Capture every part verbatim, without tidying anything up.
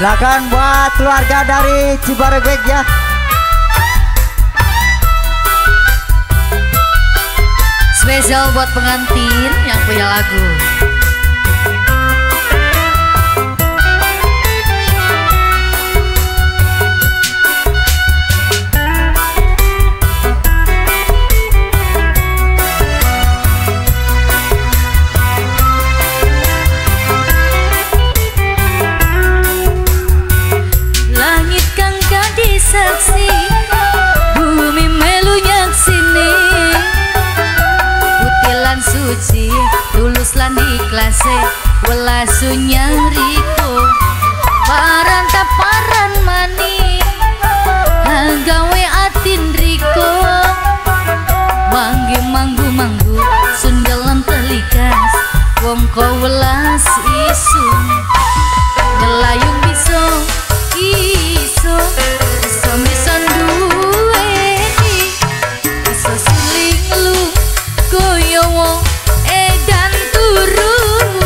Silakan buat keluarga dari Cibarebek ya. Spesial buat pengantin yang punya lagu. Langit kang jadi saksi, bumi melunya sini. Putilan suci, tulus lan ikhlase, welasunya riko. Paran taparan mani, gawe atin riko. Manggi manggu manggu, sundalam telikas, wong ko welas isun. Ngelayung biso, iso, iso bisa duweni, iso suling lu koyo wong edan turu.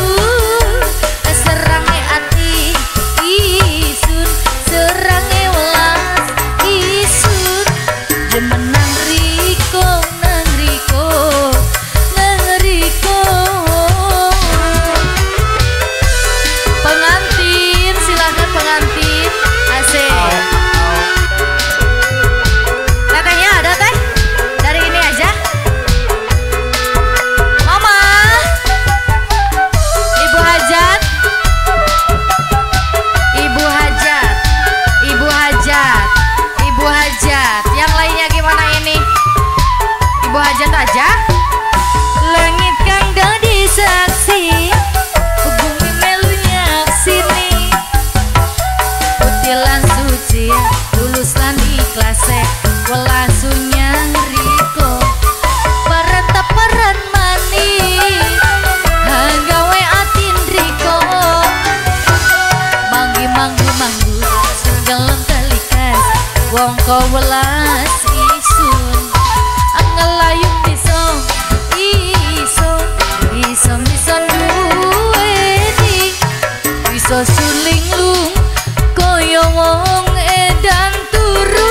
Serange ati isun, serange welas isun. Jemenang riko, nang riko, nang riko. Pengantin, silakan pengantin. Asik. Tetehnya ada teh? Dari ini aja. Mama, Ibu Hajat, Ibu Hajat, Ibu Hajat, Ibu Hajat. Yang lainnya gimana ini? Ibu Hajat aja. Langit kang dadi saksi, bumi melunya sini. Putilan suci, tulus lan ikhlase, welasunya riko. Paran taparan mani, gawe atin riko. Manggi manggu manggu, sunggalem telikas, wong ko welas isun. Angelayung iso, iso, iso bisa duweni, iso suling lung koyo wong edan turu.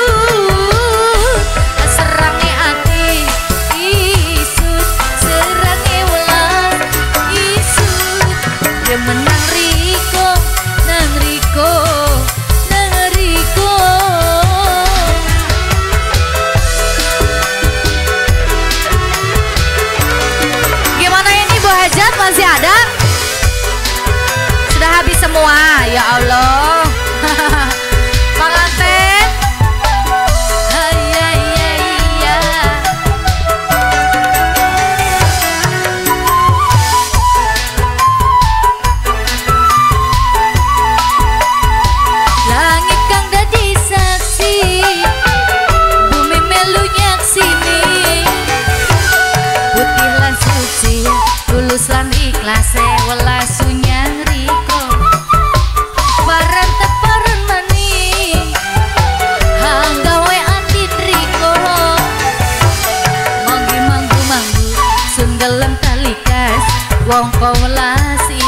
Serange ati isut, serange welas isut. Dia menang riko, nang riko, nang riko. Gimana ini Bu Hajat, masih ada? Sudah habis semua, ya Allah. Pengantin, iya iya iya. Langit kang dadi saksi, bumi melunya sini. Putih lan suci, tulus lan ikhlase, welasunya riko. Paran taparan mani, gawe atin riko. Manggi manggu manggu, sunggalem talikas, wong ko welas